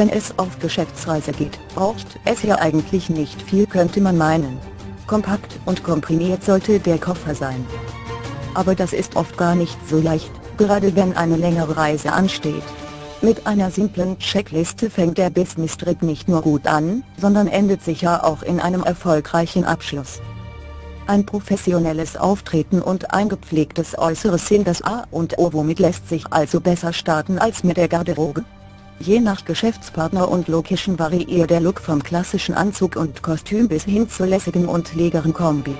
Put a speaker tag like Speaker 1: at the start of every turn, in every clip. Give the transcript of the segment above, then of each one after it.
Speaker 1: Wenn es auf Geschäftsreise geht, braucht es ja eigentlich nicht viel, könnte man meinen. Kompakt und komprimiert sollte der Koffer sein. Aber das ist oft gar nicht so leicht, gerade wenn eine längere Reise ansteht. Mit einer simplen Checkliste fängt der Business-Trip nicht nur gut an, sondern endet sicher auch in einem erfolgreichen Abschluss. Ein professionelles Auftreten und ein gepflegtes Äußeres sind das A und O. Womit lässt sich also besser starten als mit der Garderobe? Je nach Geschäftspartner und Location variiert der Look vom klassischen Anzug und Kostüm bis hin zur lässigen und legeren Kombi.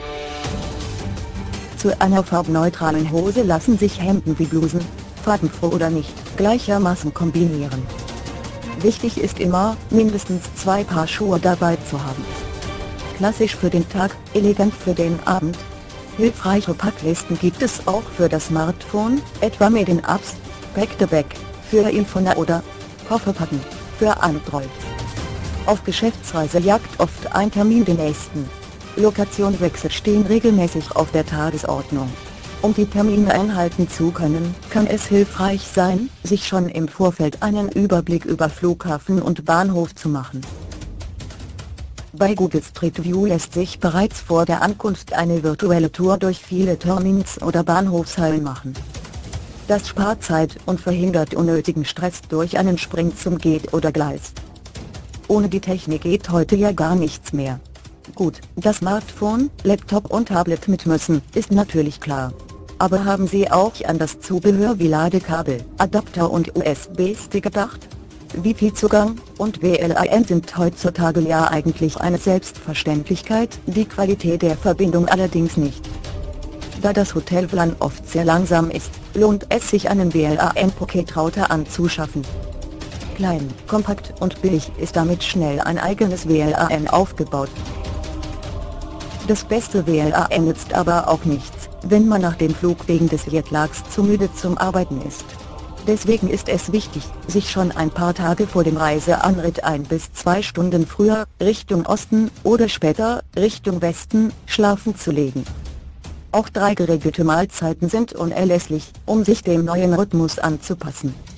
Speaker 1: Zu einer farbneutralen Hose lassen sich Hemden wie Blusen, farbenfroh oder nicht, gleichermaßen kombinieren. Wichtig ist immer, mindestens 2 Paar Schuhe dabei zu haben. Klassisch für den Tag, elegant für den Abend. Hilfreiche Packlisten gibt es auch für das Smartphone, etwa mit den Apps Pack the Bag für iPhone oder Kofferpacken für Android. Auf Geschäftsreise jagt oft ein Termin den nächsten. Lokationwechsel stehen regelmäßig auf der Tagesordnung. Um die Termine einhalten zu können, kann es hilfreich sein, sich schon im Vorfeld einen Überblick über Flughafen und Bahnhof zu machen. Bei Google Street View lässt sich bereits vor der Ankunft eine virtuelle Tour durch viele Terminals oder Bahnhofshallen machen. Das spart Zeit und verhindert unnötigen Stress durch einen Sprint zum Gate oder Gleis. Ohne die Technik geht heute ja gar nichts mehr. Gut, das Smartphone, Laptop und Tablet mit müssen, ist natürlich klar. Aber haben Sie auch an das Zubehör wie Ladekabel, Adapter und USB-Stick gedacht? Wi-Fi-Zugang und WLAN sind heutzutage ja eigentlich eine Selbstverständlichkeit, die Qualität der Verbindung allerdings nicht. Da das Hotel-WLAN oft sehr langsam ist, lohnt es sich einen WLAN-Pocket-Router anzuschaffen. Klein, kompakt und billig ist damit schnell ein eigenes WLAN aufgebaut. Das beste WLAN nützt aber auch nichts, wenn man nach dem Flug wegen des Jetlags zu müde zum Arbeiten ist. Deswegen ist es wichtig, sich schon ein paar Tage vor dem Reiseanritt 1 bis 2 Stunden früher, Richtung Osten oder später, Richtung Westen, schlafen zu legen. Auch 3 geregelte Mahlzeiten sind unerlässlich, um sich dem neuen Rhythmus anzupassen.